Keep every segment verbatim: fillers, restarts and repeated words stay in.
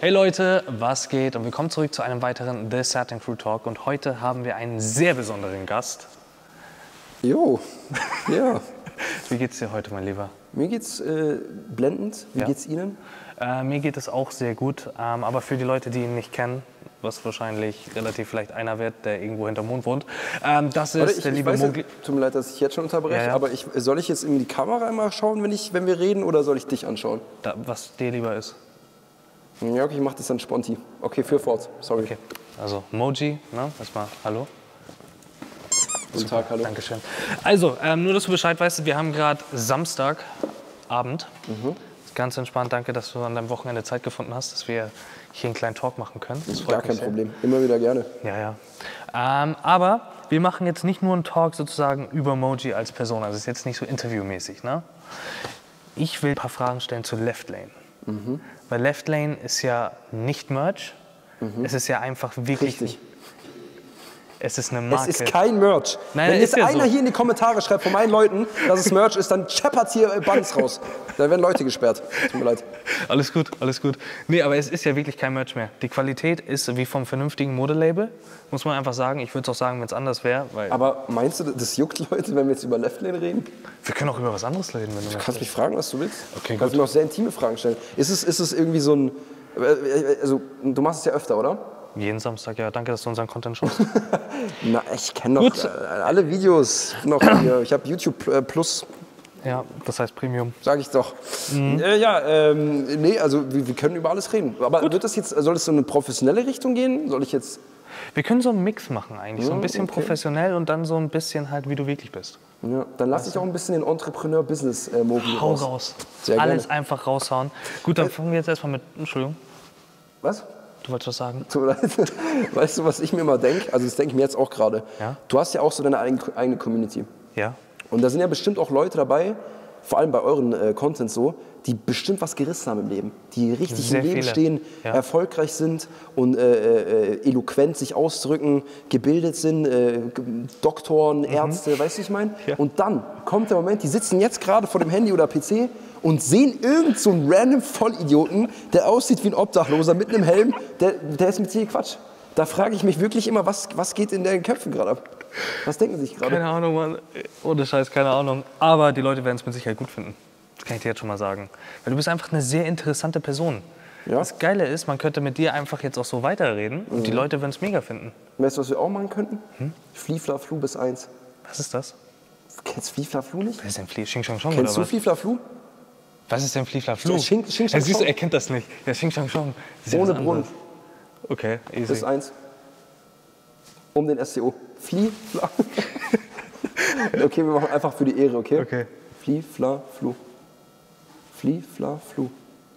Hey Leute, was geht? Und willkommen zurück zu einem weiteren The Certain Crew Talk. Und heute haben wir einen sehr besonderen Gast. Jo, ja. Wie geht's dir heute, mein Lieber? Mir geht's äh, blendend. Wie ja. geht's Ihnen? Äh, mir geht es auch sehr gut. Ähm, aber für die Leute, die ihn nicht kennen, was wahrscheinlich relativ vielleicht einer wird, der irgendwo hinterm Mond wohnt, ähm, das ist Warte, ich, der ich liebe weiß, Mogli. Tut mir leid, dass ich jetzt schon unterbreche, Ja, ja. aber ich, soll ich jetzt in die Kamera einmal schauen, wenn, ich, wenn wir reden, oder soll ich dich anschauen? Da, was dir lieber ist. Ja, okay, ich mach das dann sponti. Okay, für fort, sorry. Okay. Also Moji, ne? Erstmal hallo. Guten Tag, hallo. Dankeschön. Also, ähm, nur, dass du Bescheid weißt, wir haben gerade Samstagabend. Mhm. Ganz entspannt, danke, dass du an deinem Wochenende Zeit gefunden hast, dass wir hier einen kleinen Talk machen können. Das Gar kein Problem, immer wieder gerne. Ja, ja. Ähm, aber wir machen jetzt nicht nur einen Talk sozusagen über Moji als Person, also es ist jetzt nicht so interviewmäßig, ne? Ich will ein paar Fragen stellen zu Left Lane. Mhm. Weil Left Lane ist ja nicht Merch, mhm. es ist ja einfach wirklich... Richtig. Es ist eine Marke. Es ist kein Merch. Nein, wenn jetzt ja einer so. hier in die Kommentare schreibt von meinen Leuten, dass es Merch ist, dann scheppert hier Bands raus. Da werden Leute gesperrt. Tut mir leid. Alles gut, alles gut. Nee, aber es ist ja wirklich kein Merch mehr. Die Qualität ist wie vom vernünftigen Modelabel, muss man einfach sagen. Ich würde es auch sagen, wenn es anders wäre. Aber meinst du, das juckt Leute, wenn wir jetzt über Left Lane reden? Wir können auch über was anderes reden, wenn du Du kannst mich fragen, was du willst. Okay, du kannst gut. mir auch sehr intime Fragen stellen. Ist es, ist es irgendwie so ein... Also, du machst es ja öfter, oder? Jeden Samstag, ja. Danke, dass du unseren Content schaust. Na, ich kenne doch äh, alle Videos. Noch hier. Ich habe YouTube äh, Plus. Ja, das heißt Premium. Sag ich doch. Mhm. Äh, ja, ähm, nee, also wir, wir können über alles reden. Aber Gut. wird das jetzt, soll es so eine professionelle Richtung gehen? Soll ich jetzt... Wir können so einen Mix machen eigentlich. So ein bisschen okay. professionell und dann so ein bisschen halt, wie du wirklich bist. Ja, dann lasse ich auch ein bisschen den Entrepreneur-Business-Mogli Hau raus. raus. Sehr Alles gerne. einfach raushauen. Gut, dann fangen wir jetzt erstmal mit... Entschuldigung. Was? Du wolltest was sagen? Weißt du, was ich mir immer denke? Also das denke ich mir jetzt auch gerade. Ja? Du hast ja auch so deine eigene Community. Ja. Und da sind ja bestimmt auch Leute dabei, vor allem bei euren äh, Contents so, die bestimmt was gerissen haben im Leben. Die richtig Sehr im Leben viele. stehen, Ja. erfolgreich sind und äh, äh, eloquent sich ausdrücken, gebildet sind, äh, Doktoren, Ärzte, mhm. weißt du, was ich meine? Ja. Und dann kommt der Moment, die sitzen jetzt gerade vor dem Handy oder P C und sehen irgend so einen random Vollidioten, der aussieht wie ein Obdachloser mit einem Helm, der, der ist mit dir Quatsch. Da frage ich mich wirklich immer, was, was geht in deren Köpfen gerade ab? Was denken sie sich gerade? Keine Ahnung, Mann. Ohne Scheiß, keine Ahnung. Aber die Leute werden es mit Sicherheit gut finden. Das kann ich dir jetzt schon mal sagen. Weil du bist einfach eine sehr interessante Person. Ja? Das Geile ist, man könnte mit dir einfach jetzt auch so weiterreden und mhm. die Leute würden es mega finden. Weißt du, was wir auch machen könnten? Hm? Fliefla-Flu bis eins. Was ist das? Kennst du Fliefla-Flu nicht? Was ist denn Flie Xing Shang Chong Kennst oder du Fliefla-Flu? was? Was ist denn Fliefla-Flu? Xing- Xing Shang Ja, siehst du, Chong. er kennt das nicht. Ja, Xing Shang Chong. Das ist ja Ohne was Brunnen. anderes. Okay, easy. Bis eins. Um den S C O. Fliefla. Okay, wir machen einfach für die Ehre, okay? Okay. Fliefla-Flu. Fliefla-Flu.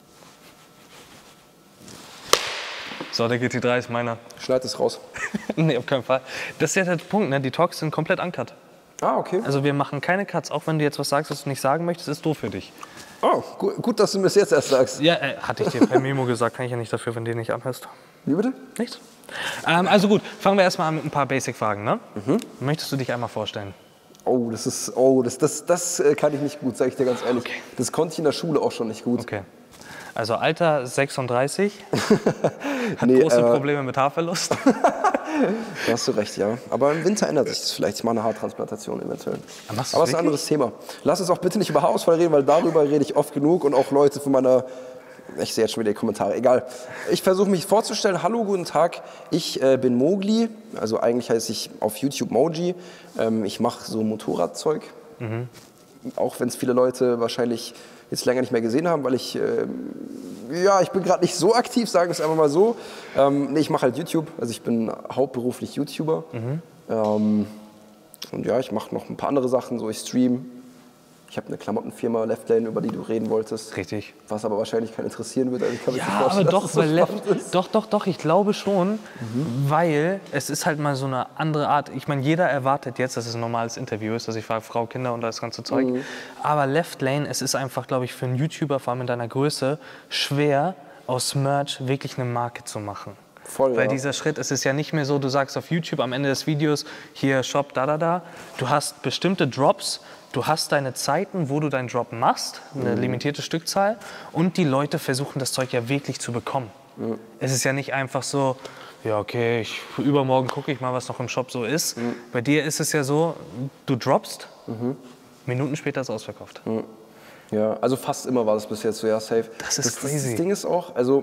So, der G T drei ist meiner. Schneid es raus. Nee, auf keinen Fall. Das ist ja der Punkt, ne? Die Talks sind komplett uncut. Ah, okay. Also wir machen keine Cuts, auch wenn du jetzt was sagst, was du nicht sagen möchtest, ist doof für dich. Oh, gut, gut, dass du mir das jetzt erst sagst. Ja, äh, hatte ich dir per Memo gesagt, kann ich ja nicht dafür, wenn du den nicht anhörst. Wie bitte? Nichts. Ähm, also gut, fangen wir erstmal an mit ein paar Basic-Fragen, ne? Mhm. Möchtest du dich einmal vorstellen? Oh, das ist, oh, das, das, das äh, kann ich nicht gut, sage ich dir ganz ehrlich. Okay. Das konnte ich in der Schule auch schon nicht gut. Okay. Also Alter sechsunddreißig, hat Nee, große äh, Probleme mit Haarverlust. Da hast du recht, ja. Aber im Winter ändert sich das vielleicht. Ich mache eine Haartransplantation eventuell. Aber machst Aber du's das ist ein wirklich? anderes Thema. Lass uns auch bitte nicht über Haarausfall reden, weil darüber rede ich oft genug und auch Leute von meiner... Ich sehe jetzt schon wieder die Kommentare, egal. Ich versuche mich vorzustellen. Hallo, guten Tag. Ich äh, bin Mogli, also eigentlich heiße ich auf YouTube Moji. Ähm, ich mache so Motorradzeug. Mhm. Auch wenn es viele Leute wahrscheinlich jetzt länger nicht mehr gesehen haben, weil ich, äh, ja, ich bin gerade nicht so aktiv, sagen wir es einfach mal so. Ähm, nee, ich mache halt YouTube, also ich bin hauptberuflich YouTuber. Mhm. Ähm, und ja, ich mache noch ein paar andere Sachen, so ich stream. Ich habe eine Klamottenfirma, Left Lane, über die du reden wolltest. Richtig. Was aber wahrscheinlich keinen interessieren wird. Also ich kann mir nicht Ja, vorstellen, aber dass doch, das so weil Left, spannend ist. doch, doch, doch, ich glaube schon, mhm. weil es ist halt mal so eine andere Art. Ich meine, jeder erwartet jetzt, dass es ein normales Interview ist, dass ich frage, Frau, Kinder und das ganze Zeug. Mhm. Aber Left Lane, es ist einfach, glaube ich, für einen YouTuber, vor allem in deiner Größe, schwer, aus Merch wirklich eine Marke zu machen. Voll, Weil ja. dieser Schritt, es ist ja nicht mehr so, du sagst auf YouTube am Ende des Videos, hier Shop, da, da, da. Du hast bestimmte Drops, du hast deine Zeiten, wo du deinen Drop machst, eine mhm. limitierte Stückzahl und die Leute versuchen das Zeug ja wirklich zu bekommen. Mhm. Es ist ja nicht einfach so, ja okay, ich, übermorgen gucke ich mal, was noch im Shop so ist. Mhm. Bei dir ist es ja so, du droppst, mhm. Minuten später ist es ausverkauft. Mhm. Ja, also fast immer war das bis jetzt so, ja, safe. Das ist das, crazy. Das, das Ding ist auch, also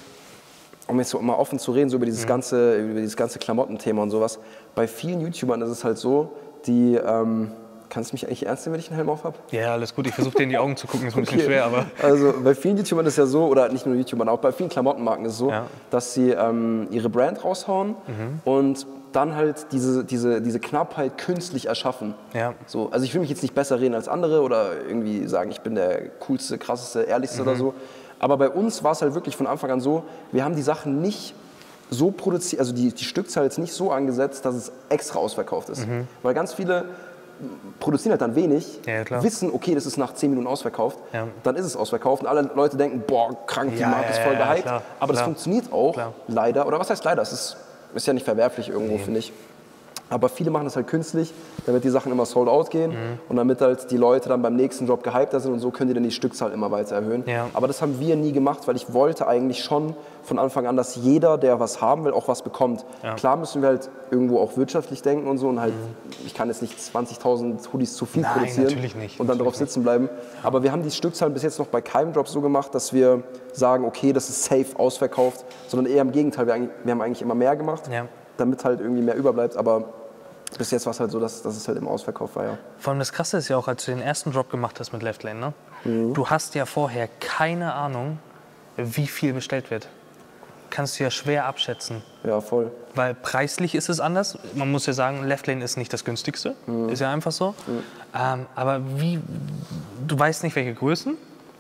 um jetzt so mal offen zu reden, so über dieses, mhm. ganze, über dieses ganze Klamottenthema und sowas, bei vielen YouTubern ist es halt so, die, ähm, kannst du mich eigentlich ernst nehmen, wenn ich einen Helm auf habe? Ja, alles gut, ich versuche dir in die Augen zu gucken, ist ein okay. bisschen schwer, aber... Also bei vielen YouTubern ist es ja so, oder nicht nur YouTubern, auch bei vielen Klamottenmarken ist es so, ja. dass sie ähm, ihre Brand raushauen mhm. und dann halt diese, diese, diese Knappheit künstlich erschaffen. Ja. So, also ich will mich jetzt nicht besser reden als andere oder irgendwie sagen, ich bin der coolste, krasseste, ehrlichste mhm. oder so. Aber bei uns war es halt wirklich von Anfang an so, wir haben die Sachen nicht so produziert, also die, die Stückzahl jetzt nicht so angesetzt, dass es extra ausverkauft ist. Mhm. Weil ganz viele produzieren halt dann wenig, ja, wissen, okay, das ist nach zehn Minuten ausverkauft, ja. dann ist es ausverkauft und alle Leute denken, boah, krank, die ja, Marke ist voll ja, gehypt. Klar, aber klar. das funktioniert auch, klar. leider, oder was heißt leider, es ist, ist ja nicht verwerflich irgendwo, nee. finde ich. Aber viele machen das halt künstlich, damit die Sachen immer sold out gehen mhm. und damit halt die Leute dann beim nächsten Drop gehypter sind und so können die dann die Stückzahl immer weiter erhöhen. Ja. Aber das haben wir nie gemacht, weil ich wollte eigentlich schon von Anfang an, dass jeder, der was haben will, auch was bekommt. Ja. Klar müssen wir halt irgendwo auch wirtschaftlich denken und so und halt, mhm. ich kann jetzt nicht zwanzigtausend Hoodies zu viel Nein, produzieren natürlich nicht, und dann natürlich darauf sitzen bleiben. Aber wir haben die Stückzahl bis jetzt noch bei keinem Drop so gemacht, dass wir sagen, okay, das ist safe ausverkauft, sondern eher im Gegenteil, wir, wir haben eigentlich immer mehr gemacht, ja. damit halt irgendwie mehr überbleibt, aber bis jetzt war es halt so, dass, dass es halt im Ausverkauf war, ja. Vor allem das Krasse ist ja auch, als du den ersten Drop gemacht hast mit Left Lane, ne? Mhm. Du hast ja vorher keine Ahnung, wie viel bestellt wird. Kannst du ja schwer abschätzen. Ja, voll. Weil preislich ist es anders. Man muss ja sagen, Left Lane ist nicht das günstigste. Mhm. Ist ja einfach so. Mhm. Ähm, aber wie, du weißt nicht, welche Größen.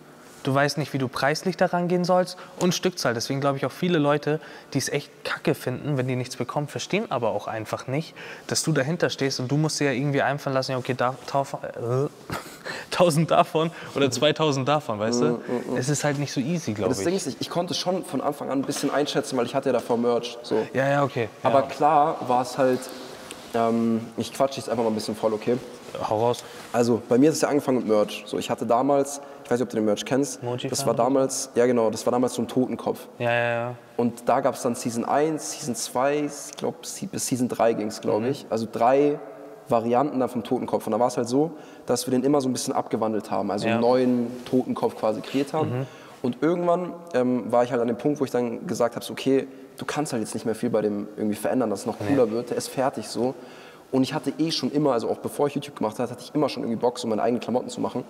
Du weißt nicht, wie du preislich daran gehen sollst und Stückzahl. Deswegen glaube ich auch viele Leute, die es echt kacke finden, wenn die nichts bekommen, verstehen aber auch einfach nicht, dass du dahinter stehst und du musst dir ja irgendwie einfallen lassen, ja okay, da, tauf, äh, tausend davon oder zweitausend davon, weißt du? Mm, mm, mm. Es ist halt nicht so easy, glaube ich. Das Ding ist, ich konnte schon von Anfang an ein bisschen einschätzen, weil ich hatte ja davor Merch. So. Ja, ja, okay. Aber ja. klar war es halt, ähm, ich quatsche jetzt einfach mal ein bisschen voll, okay? Hau raus. Also bei mir ist es ja angefangen mit Merch. So, ich hatte damals, ich weiß nicht, ob du den Merch kennst, Moji das war damals, ja genau, das war damals so ein Totenkopf. Ja, ja, ja. Und da gab es dann Season eins, Season zwei, ich glaube bis Season drei ging es, glaube mhm. ich. Also drei Varianten dann vom Totenkopf. Und da war es halt so, dass wir den immer so ein bisschen abgewandelt haben, also ja. einen neuen Totenkopf quasi kreiert haben. Mhm. Und irgendwann ähm, war ich halt an dem Punkt, wo ich dann gesagt habe, so, okay, du kannst halt jetzt nicht mehr viel bei dem irgendwie verändern, dass es noch cooler nee. wird, der ist fertig so. Und ich hatte eh schon immer, also auch bevor ich YouTube gemacht habe, hatte ich immer schon irgendwie Bock, so meine eigenen Klamotten zu machen.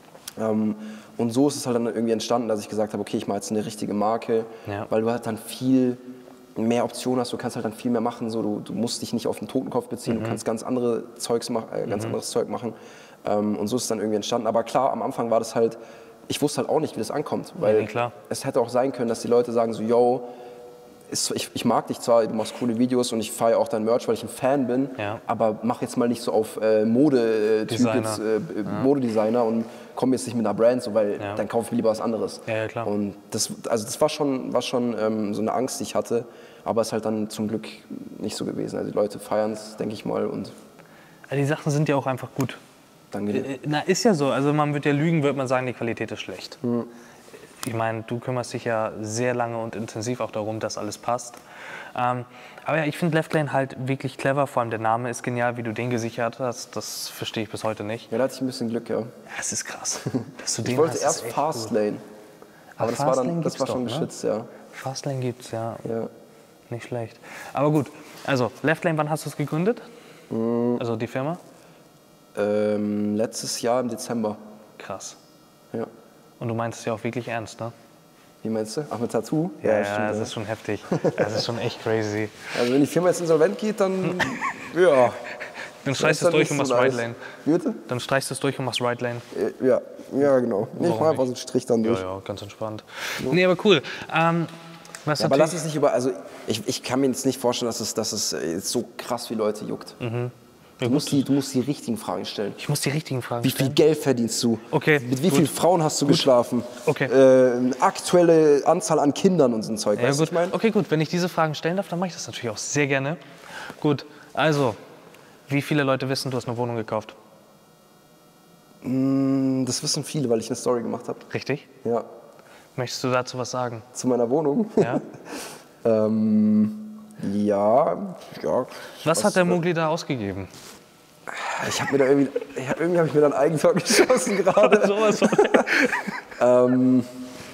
Ähm, und so ist es halt dann irgendwie entstanden, dass ich gesagt habe, okay, ich mache jetzt eine richtige Marke, ja. weil du halt dann viel mehr Optionen hast, du kannst halt dann viel mehr machen, so, du, du musst dich nicht auf den Totenkopf beziehen, mhm. du kannst ganz, andere Zeugs mach, äh, ganz mhm. anderes Zeug machen. Ähm, und so ist es dann irgendwie entstanden. Aber klar, am Anfang war das halt, ich wusste halt auch nicht, wie das ankommt, weil ja, klar. es hätte auch sein können, dass die Leute sagen so, yo, Ist, ich, ich mag dich zwar, du machst coole Videos und ich feiere auch dein Merch, weil ich ein Fan bin, ja. aber mach jetzt mal nicht so auf äh, Mode-Typ, jetzt, äh, ja. Modedesigner und komm jetzt nicht mit einer Brand, so, weil ja. dann kaufe ich mir lieber was anderes. Ja, ja, klar. Und das, also das war schon, war schon ähm, so eine Angst, die ich hatte, aber es ist halt dann zum Glück nicht so gewesen. Also die Leute feiern es, denke ich mal. Und ja, die Sachen sind ja auch einfach gut. Danke dir. Na, ist ja so. Also man wird ja lügen, wird man sagen, die Qualität ist schlecht. Hm. Ich meine, du kümmerst dich ja sehr lange und intensiv auch darum, dass alles passt. Ähm, aber ja, ich finde Left Lane halt wirklich clever, vor allem der Name ist genial, wie du den gesichert hast, das verstehe ich bis heute nicht. Ja, da hatte ich ein bisschen Glück, ja. Ja, es ist krass. Dass du ich den wollte hast, erst Fast Lane, aber das war, dann, das war schon doch, geschützt, ne? ja. Fast Lane gibt's, ja. ja. Nicht schlecht. Aber gut, also Left Lane, wann hast du es gegründet? Mhm. Also die Firma? Ähm, letztes Jahr im Dezember. Krass. Ja. Und du meinst es ja auch wirklich ernst, ne? Wie meinst du? Ach, mit Tattoo? Ja, ja, stimmt, das ja. ist schon heftig. Das ist schon echt crazy. Also wenn die Firma jetzt insolvent geht, dann, ja. Dann streichst du es durch und machst Right Lane. Wie bitte? Dann streichst du es durch und machst Right Lane. Ja, ja genau. Nee, ich mach einfach so einen Strich dann durch. Ja, ja, ganz entspannt. Ja. Nee, aber cool. Ähm, was ja, aber lass es nicht über, also ich, ich kann mir jetzt nicht vorstellen, dass es, dass es jetzt so krass wie Leute juckt. Mhm. Du musst, die, du musst die richtigen Fragen stellen. Ich muss die richtigen Fragen stellen. Wie viel Geld verdienst du? Okay. Mit wie vielen Frauen hast du gut. geschlafen? Okay. Äh, aktuelle Anzahl an Kindern und so ein Zeug. Ja, weißt gut. Ich mein? Okay, gut. Wenn ich diese Fragen stellen darf, dann mache ich das natürlich auch sehr gerne. Gut. Also, wie viele Leute wissen, du hast eine Wohnung gekauft? Das wissen viele, weil ich eine Story gemacht habe. Richtig? Ja. Möchtest du dazu was sagen? Zu meiner Wohnung? Ja. ähm, ja, ja. Was, was hat der Mogli da ausgegeben? Ich habe mir da irgendwie, ja, irgendwie habe ich mir da ein Eigentor geschossen gerade. Sowas von. ähm,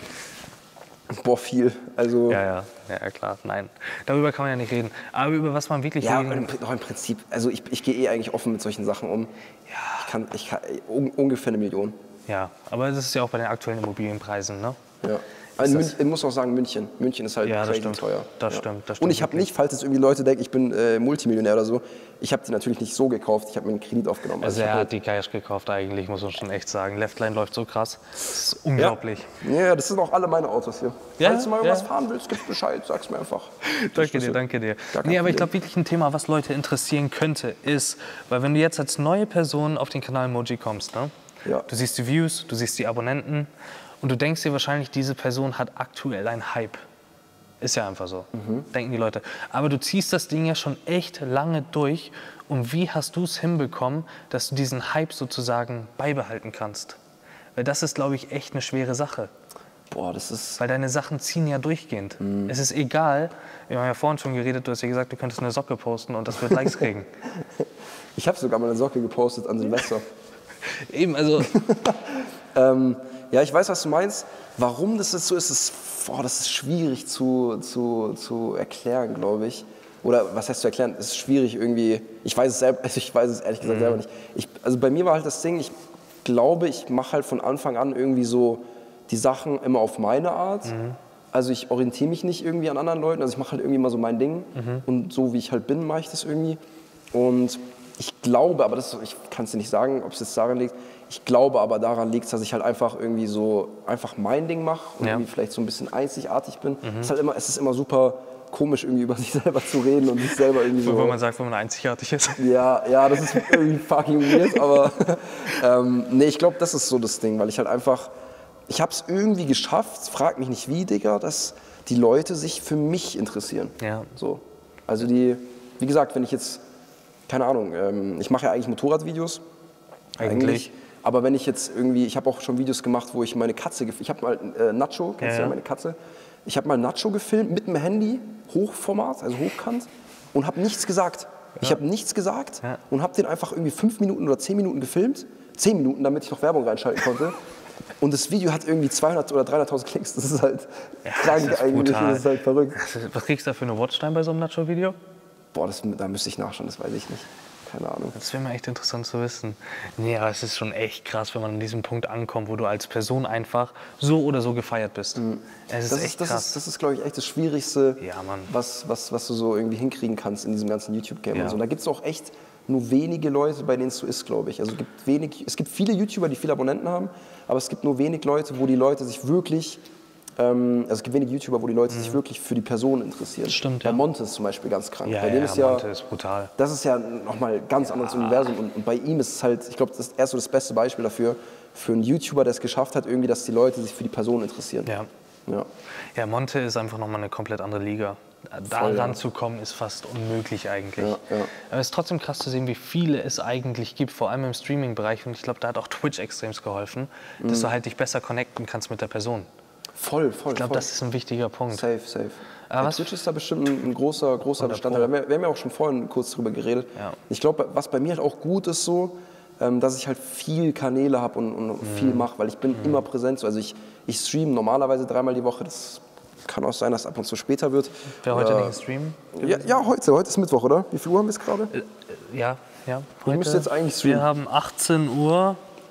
boah, viel. Also, ja, ja, ja, klar, nein. Darüber kann man ja nicht reden. Aber über was man wirklich... Ja, im, auch im Prinzip, also ich, ich gehe eh eigentlich offen mit solchen Sachen um. Ja. Ich kann, ich kann un, ungefähr eine Million. Ja, aber das ist ja auch bei den aktuellen Immobilienpreisen, ne? Ja. Also ich muss auch sagen, München. München ist halt ja, crazy stimmt. teuer. Das ja. stimmt, das stimmt. Und ich habe nicht, falls jetzt irgendwie Leute denken, ich bin äh, Multimillionär oder so, ich habe die natürlich nicht so gekauft, ich habe mir einen Kredit aufgenommen. Also, also er halt hat die Cash gekauft eigentlich, muss man schon echt sagen. Leftline läuft so krass, das ist unglaublich. Ja, ja, das sind auch alle meine Autos hier. Ja, falls du mal irgendwas ja. fahren willst, gib Bescheid, sag's mir einfach. Danke dir, danke dir. Nee, aber ich glaube wirklich ein Thema, was Leute interessieren könnte, ist, weil wenn du jetzt als neue Person auf den Kanal Moji kommst, ne? Ja. Du siehst die Views, du siehst die Abonnenten und du denkst dir wahrscheinlich, diese Person hat aktuell einen Hype. Ist ja einfach so, mhm. denken die Leute. Aber du ziehst das Ding ja schon echt lange durch. Und wie hast du es hinbekommen, dass du diesen Hype sozusagen beibehalten kannst? Weil das ist, glaube ich, echt eine schwere Sache. Boah, das ist... Weil deine Sachen ziehen ja durchgehend. Mhm. Es ist egal, wir haben ja vorhin schon geredet, du hast ja gesagt, du könntest eine Socke posten und das wird Likes kriegen. Ich habe sogar mal eine Socke gepostet an Silvester. Eben, also... ähm, ja, ich weiß, was du meinst. Warum das jetzt so ist, ist, boah, das ist schwierig zu, zu, zu erklären, glaube ich. Oder was heißt zu erklären? Es ist schwierig irgendwie. Ich weiß es, selber, also ich weiß es ehrlich gesagt mhm. selber nicht. Ich, also bei mir war halt das Ding, ich glaube, ich mache halt von Anfang an irgendwie so die Sachen immer auf meine Art. Mhm. Also ich orientiere mich nicht irgendwie an anderen Leuten. Also ich mache halt irgendwie mal so mein Ding. Mhm. Und so wie ich halt bin, mache ich das irgendwie. Und ich glaube, aber das, ich kann es dir nicht sagen, ob es jetzt daran liegt. Ich glaube aber daran liegt, dass ich halt einfach irgendwie so einfach mein Ding mache und ja. irgendwie vielleicht so ein bisschen einzigartig bin. Mhm. Es ist halt immer, es ist immer super komisch, irgendwie über sich selber zu reden und sich selber irgendwie so... Wenn man sagt, wenn man einzigartig ist. Ja, ja, das ist irgendwie fucking weird, aber ähm, nee, ich glaube, das ist so das Ding, weil ich halt einfach, ich habe es irgendwie geschafft, frag mich nicht wie, Digga, dass die Leute sich für mich interessieren. Ja. So. Also die, wie gesagt, wenn ich jetzt, keine Ahnung, ähm, ich mache ja eigentlich Motorradvideos. Eigentlich. eigentlich. Aber wenn ich jetzt irgendwie, ich habe auch schon Videos gemacht, wo ich meine Katze, ich habe mal äh, Nacho, kennst ja, du ja meine Katze, ich habe mal Nacho gefilmt mit dem Handy, Hochformat, also hochkant, und habe nichts gesagt. Ja. Ich habe nichts gesagt ja. und habe den einfach irgendwie fünf Minuten oder zehn Minuten gefilmt, zehn Minuten, damit ich noch Werbung reinschalten konnte. Und das Video hat irgendwie zweihundert oder dreihunderttausend Klicks. Das ist halt ja, krank das ist eigentlich, brutal. Das ist halt verrückt. Was kriegst du da für eine Watchtime bei so einem Nacho-Video? Boah, das, da müsste ich nachschauen, das weiß ich nicht. Keine Ahnung. Das wäre mir echt interessant zu wissen. Nee, aber es ist schon echt krass, wenn man an diesem Punkt ankommt, wo du als Person einfach so oder so gefeiert bist. Mhm. Es ist das echt ist, das krass. Ist, das ist, glaube ich, echt das Schwierigste, ja, Mann. Was, was, was du so irgendwie hinkriegen kannst in diesem ganzen YouTube-Game. Ja. Und so. Da gibt es auch echt nur wenige Leute, bei denen es so ist, glaube ich. Also es gibt, wenig, es gibt viele YouTuber, die viele Abonnenten haben, aber es gibt nur wenig Leute, wo die Leute sich wirklich... Ähm, also es gibt wenige YouTuber, wo die Leute mhm. sich wirklich für die Person interessieren. Stimmt, bei ja. Monte ist zum Beispiel ganz krank. Ja, bei dem ja, ist ja, Monte ist brutal. Das ist ja nochmal ein ganz ja. anderes Universum. Und, und bei ihm ist es halt, ich glaube, das ist erst so das beste Beispiel dafür, für einen YouTuber, der es geschafft hat, irgendwie, dass die Leute sich für die Person interessieren. Ja, ja. ja Monte ist einfach nochmal eine komplett andere Liga. Da Voll, ranzukommen, ja. ist fast unmöglich eigentlich. Ja, ja. Aber es ist trotzdem krass zu sehen, wie viele es eigentlich gibt, vor allem im Streaming-Bereich. Und ich glaube, da hat auch Twitch extrem geholfen, mhm. dass du halt dich besser connecten kannst mit der Person. Voll, voll, Ich glaube, das ist ein wichtiger Punkt. Safe, safe. Ja, Twitch ist da bestimmt ein, ein großer, großer Bestandteil. Wir, wir haben ja auch schon vorhin kurz drüber geredet. Ja. Ich glaube, was bei mir halt auch gut ist so, ähm, dass ich halt viel Kanäle habe und, und mhm. viel mache, weil ich bin mhm. immer präsent. So. Also ich, ich streame normalerweise dreimal die Woche. Das kann auch sein, dass es ab und zu später wird. Wer heute nicht streamen? Ja, ja, heute. Heute ist Mittwoch, oder? Wie viel Uhr haben wir es gerade? Äh, ja, ja. Heute, ich müsste jetzt eigentlich streamen. Wir haben achtzehn Uhr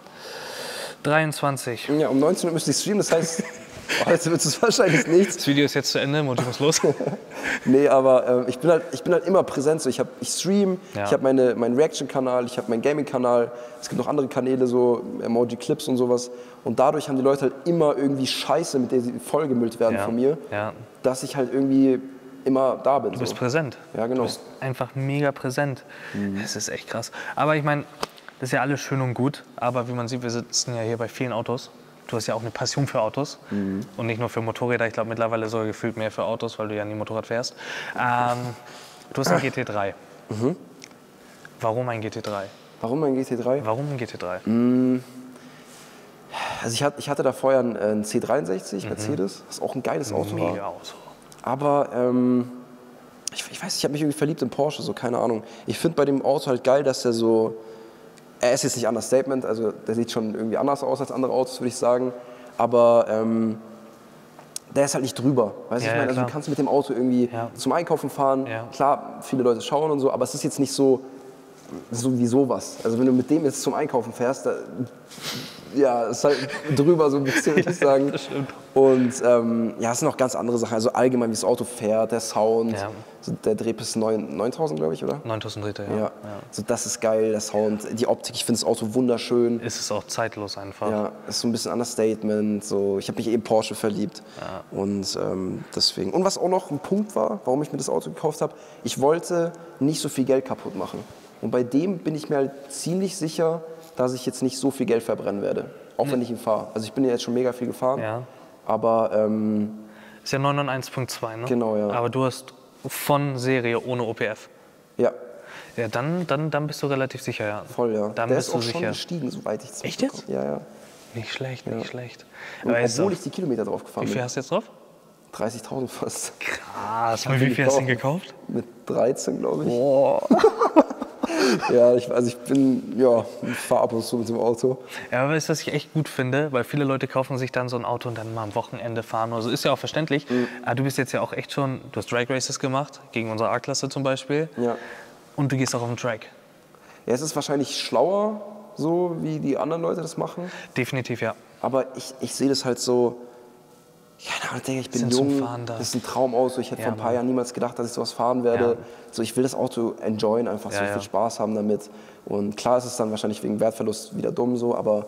dreiundzwanzig. Ja, um neunzehn Uhr müsste ich streamen. Das heißt... Heute wird es wahrscheinlich nichts. Das Video ist jetzt zu Ende, Montag muss los. Nee, aber äh, ich, bin halt, ich bin halt immer präsent. So. Ich, hab, ich stream, ja. ich habe meine, meinen Reaction-Kanal, ich habe meinen Gaming-Kanal. Es gibt noch andere Kanäle, so Emoji-Clips und sowas. Und dadurch haben die Leute halt immer irgendwie Scheiße, mit der sie vollgemüllt werden ja. von mir, ja. dass ich halt irgendwie immer da bin. Du bist so. präsent. Ja, genau. Du bist einfach mega präsent. Mhm. Das ist echt krass. Aber ich meine, das ist ja alles schön und gut. Aber wie man sieht, wir sitzen ja hier bei vielen Autos. Du hast ja auch eine Passion für Autos mhm. und nicht nur für Motorräder. Ich glaube mittlerweile sogar gefühlt mehr für Autos, weil du ja nie Motorrad fährst. Ähm, du hast einen G T drei. Mhm. Warum ein G T drei? Warum ein G T drei? Warum ein G T drei? Mhm. Also ich hatte, ich hatte da vorher einen, einen C dreiundsechzig mhm. Mercedes, was auch ein geiles Auto Mega war. Mega Auto. Aber ähm, ich, ich weiß, ich habe mich irgendwie verliebt in Porsche, so keine Ahnung. Ich finde bei dem Auto halt geil, dass er so, er ist jetzt nicht Understatement, also der sieht schon irgendwie anders aus als andere Autos, würde ich sagen. Aber ähm, der ist halt nicht drüber. Weißt ja, ich meine, also du kannst mit dem Auto irgendwie ja. zum Einkaufen fahren. Ja. Klar, viele Leute schauen und so, aber es ist jetzt nicht so, so wie sowas. Also wenn du mit dem jetzt zum Einkaufen fährst, da, ja, ist halt drüber so ein bisschen, würde ich sagen. Das stimmt. Und ähm, ja, es sind noch ganz andere Sachen. Also allgemein, wie das Auto fährt, der Sound, ja. so der dreht bis neuntausend, glaube ich, oder? neuntausend Liter, ja. ja. ja. So, das ist geil, der Sound, die Optik, ich finde das Auto wunderschön. Ist es auch zeitlos einfach. Ja, ist so ein bisschen Understatement. So. Ich habe mich eben Porsche verliebt. Ja. Und ähm, deswegen. Und was auch noch ein Punkt war, warum ich mir das Auto gekauft habe, ich wollte nicht so viel Geld kaputt machen. Und bei dem bin ich mir halt ziemlich sicher, dass ich jetzt nicht so viel Geld verbrennen werde. Auch wenn ich ihn fahre. Also ich bin ja jetzt schon mega viel gefahren. Ja. Aber ähm, ist ja neun neun eins Punkt zwei, ne? Genau, ja. Aber du hast von Serie ohne O P F. Ja. Ja, dann, dann, dann bist du relativ sicher, ja. Voll, ja. Dann Der bist ist auch du schon sicher. gestiegen, soweit ich es Echt jetzt? Ja, ja. Nicht schlecht, nicht ja. schlecht. Und obwohl ich die Kilometer drauf gefahren bin. Wie viel hast du jetzt drauf? dreißigtausend fast. Krass. Und wie viel hast du denn gekauft? Mit dreizehn, glaube ich. Boah. Ja, ich, also ich bin, ja, ich fahre ab und zu mit dem Auto. Ja, aber weißt du, was ich echt gut finde? Weil viele Leute kaufen sich dann so ein Auto und dann mal am Wochenende fahren. Also ist ja auch verständlich. Mhm. Aber du bist jetzt ja auch echt schon, du hast Drag Races gemacht, gegen unsere A-Klasse zum Beispiel. Ja. Und du gehst auch auf den Track. Ja, es ist wahrscheinlich schlauer, so wie die anderen Leute das machen. Definitiv, ja. Aber ich, ich sehe das halt so, ja, ich denke, ich bin jung, das ist ein Traumauto. Ich hätte ja, vor ein paar Mann. Jahren niemals gedacht, dass ich sowas fahren werde. Ja. So, ich will das Auto enjoyen, einfach ja, so viel ja. Spaß haben damit. Und klar ist es dann wahrscheinlich wegen Wertverlust wieder dumm so, aber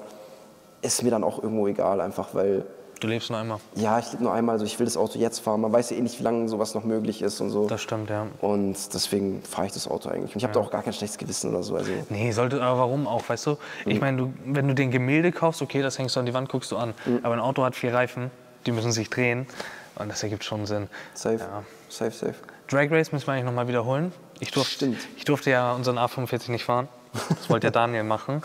ist mir dann auch irgendwo egal, einfach weil... Du lebst nur einmal. Ja, ich lebe nur einmal. Also ich will das Auto jetzt fahren. Man weiß ja eh nicht, wie lange sowas noch möglich ist und so. Das stimmt, ja. Und deswegen fahre ich das Auto eigentlich. Und ich habe ja. da auch gar kein schlechtes Gewissen oder so. Also nee, sollte, aber warum auch, weißt du? Ich mhm. meine, du, wenn du den Gemälde kaufst, okay, das hängst du an die Wand, guckst du an. Mhm. Aber ein Auto hat vier Reifen, die müssen sich drehen. Und das ergibt schon Sinn. Safe, ja. safe, safe. Drag Race müssen wir eigentlich noch mal wiederholen. Ich durfte, Stimmt. Ich durfte ja unseren A fünfundvierzig nicht fahren. Das wollte ja Daniel machen.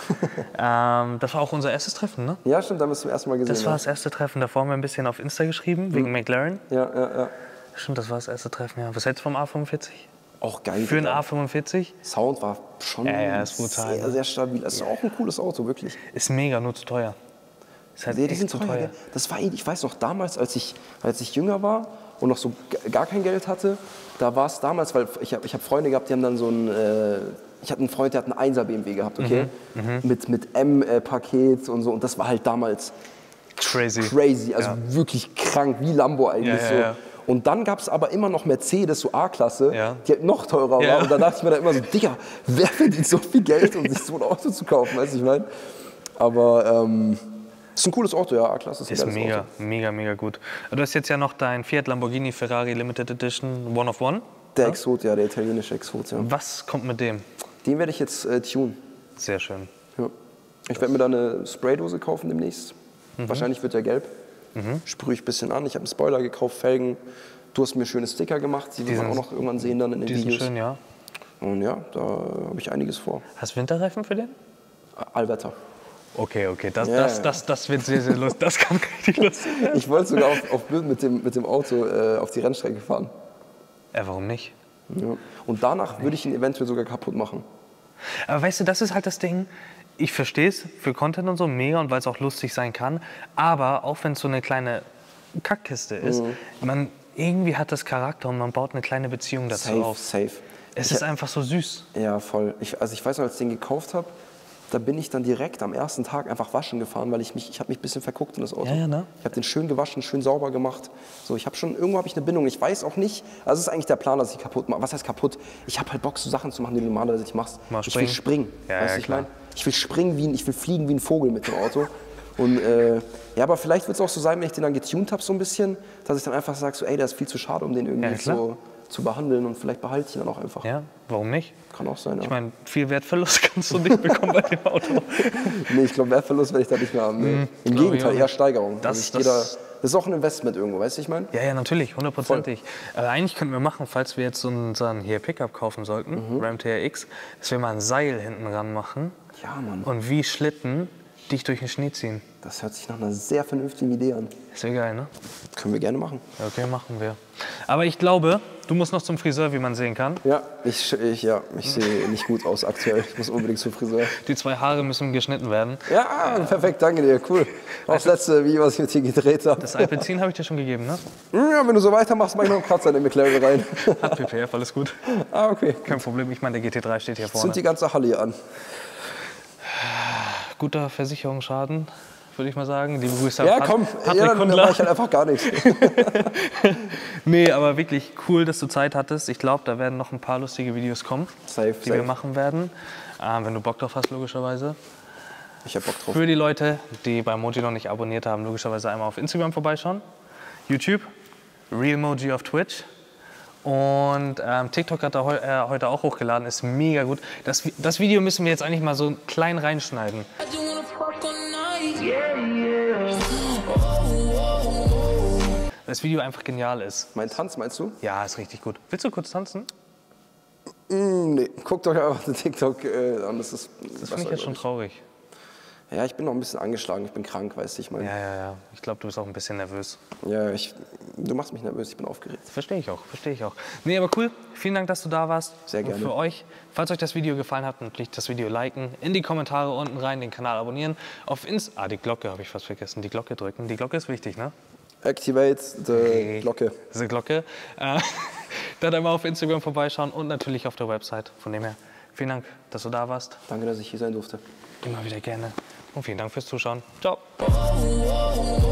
ähm, das war auch unser erstes Treffen, ne? Ja, stimmt, da haben wir es zum ersten Mal gesehen. Das war das erste Treffen. Davor haben wir ein bisschen auf Insta geschrieben, mhm. wegen McLaren. Ja, ja, ja. Stimmt, das war das erste Treffen, ja. Was hältst du vom A fünfundvierzig? Auch geil. Für einen A fünfundvierzig? Sound war schon ja, ja, ist brutal, sehr, sehr stabil. Das ist ja. auch ein cooles Auto, wirklich. Ist mega, nur zu teuer. Ist halt nee, echt zu teuer. teuer. Das war, ich weiß noch, damals, als ich, als ich jünger war und noch so gar kein Geld hatte, da war es damals, weil ich habe ich hab Freunde gehabt, die haben dann so ein, äh, ich hatte einen Freund, der hat einen Einser B M W gehabt, okay? Mhm, mit mit M-Paket und so. Und das war halt damals crazy. Crazy, also ja. wirklich krank, wie Lambo eigentlich ja, so. Ja, ja. Und dann gab es aber immer noch Mercedes, so A-Klasse, ja. die halt noch teurer ja. war. Und da dachte ich mir dann immer so, Digga, wer verdient so viel Geld, um sich so ein Auto zu kaufen, weißt du, ich meine? Aber ähm, ist ein cooles Auto, ja, A-Klasse ist ein ist geiles mega, Auto. mega, mega gut. Du hast jetzt ja noch dein Fiat Lamborghini Ferrari Limited Edition One of One. Der ja? Exot, ja, der italienische Exot, ja. Was kommt mit dem? Den werde ich jetzt äh, tunen. Sehr schön. Ja. Ich werde mir da eine Spraydose kaufen demnächst. Mhm. Wahrscheinlich wird der gelb. Mhm. Sprühe ich ein bisschen an. Ich habe einen Spoiler gekauft, Felgen. Du hast mir schöne Sticker gemacht, die, die wir auch noch irgendwann sehen dann in den die Videos. Die sind schön, ja. Und ja, da habe ich einiges vor. Hast du Winterreifen für den? Allwetter. Okay, okay, das, ja, das, ja. das, das wird sehr, sehr lustig. Das kann richtig lustig werden. Ich wollte sogar auf, auf Bild mit dem, mit dem Auto äh, auf die Rennstrecke fahren. Ja, warum nicht? Ja. Und danach würde ich ihn eventuell sogar kaputt machen. Aber weißt du, das ist halt das Ding, ich verstehe es für Content und so mega und weil es auch lustig sein kann, aber auch wenn es so eine kleine Kackkiste ist, mhm. man irgendwie hat das Charakter und man baut eine kleine Beziehung dazu safe, auf. Safe, Es ich, ist einfach so süß. Ja, voll. Ich, also ich weiß noch, als ich den gekauft habe, da bin ich dann direkt am ersten Tag einfach waschen gefahren, weil ich mich, ich habe mich ein bisschen verguckt in das Auto. Ja, ja, ne? Ich habe den schön gewaschen, schön sauber gemacht. So, ich habe schon, irgendwo habe ich eine Bindung. Ich weiß auch nicht, also es ist eigentlich der Plan, dass ich kaputt mache. Was heißt kaputt? Ich habe halt Bock, so Sachen zu machen, die du normalerweise nicht machst. Mal ich will springen. Ja, weißt ja, ich meine? Ich will springen wie ein, ich will fliegen wie ein Vogel mit dem Auto. Und äh, ja, aber vielleicht wird es auch so sein, wenn ich den dann getuned habe so ein bisschen, dass ich dann einfach sage, so, ey, der ist viel zu schade, um den irgendwie ja, so zu behandeln und vielleicht behalte ich ihn dann auch einfach. Ja, warum nicht? Kann auch sein, ja. Ich meine, viel Wertverlust kannst du nicht bekommen bei dem Auto. Nee, ich glaube, Wertverlust werde ich da nicht mehr haben. Nee. Mm, Im Gegenteil, eher Steigerung. Das, also das, jeder, das ist auch ein Investment irgendwo, weißt du, ich meine? Ja, ja, natürlich, hundertprozentig. Aber eigentlich könnten wir machen, falls wir jetzt unseren hier Pickup kaufen sollten, mhm. Ram T R X, dass wir mal ein Seil hinten ran machen. Ja, Mann. Und wie Schlitten dich durch den Schnee ziehen. Das hört sich nach einer sehr vernünftigen Idee an. Ist ja geil, ne? Können wir gerne machen. Okay, machen wir. Aber ich glaube, du musst noch zum Friseur, wie man sehen kann. Ja, ich, ich, ja, ich sehe nicht gut aus aktuell. Ich muss unbedingt zum Friseur. Die zwei Haare müssen geschnitten werden. Ja, perfekt, danke dir, cool. Auch das letzte Video, was ich mit dir gedreht habe. Das Alpecin habe ich dir schon gegeben, ne? Ja, wenn du so weitermachst, mach ich noch einen Kratzer in den McLaren rein. Hat P P F, alles gut. Ah, okay. Kein Problem, ich meine, der G T drei steht hier vorne. Zünd die ganze Halle hier an. Guter Versicherungsschaden, würde ich mal sagen. Liebe Grüße Ja, an Pat komm, Patrick ja, dann Kundler. mache ich halt einfach gar nichts. Nee, aber wirklich cool, dass du Zeit hattest. Ich glaube, da werden noch ein paar lustige Videos kommen, Safe, die safe. wir machen werden. Ähm, wenn du Bock drauf hast, logischerweise. Ich hab Bock drauf. Für die Leute, die bei Moji noch nicht abonniert haben, logischerweise einmal auf Instagram vorbeischauen, YouTube, RealMoji auf Twitch. Und ähm, TikTok hat er heu äh, heute auch hochgeladen, ist mega gut. Das, das Video müssen wir jetzt eigentlich mal so klein reinschneiden. Das Video einfach genial ist. Mein Tanz, meinst du? Ja, ist richtig gut. Willst du kurz tanzen? Mm, nee, guckt euch einfach den TikTok äh, an. Das ist Das finde ich jetzt schon traurig. Ja, ich bin noch ein bisschen angeschlagen. Ich bin krank, weißt du, ich meine. Ja, ja, ja. Ich glaube, du bist auch ein bisschen nervös. Ja, ich, du machst mich nervös, ich bin aufgeregt. Verstehe ich auch, verstehe ich auch. Nee, aber cool. Vielen Dank, dass du da warst. Sehr gerne. Und für euch, falls euch das Video gefallen hat, natürlich das Video liken, in die Kommentare unten rein, den Kanal abonnieren. Auf Inst ah, die Glocke habe ich fast vergessen. Die Glocke drücken. Die Glocke ist wichtig, ne? Activate the Hey. Glocke. Diese Glocke. Äh, dann einmal auf Instagram vorbeischauen und natürlich auf der Website. Von dem her, vielen Dank, dass du da warst. Danke, dass ich hier sein durfte. Immer wieder gerne. Und vielen Dank fürs Zuschauen. Ciao.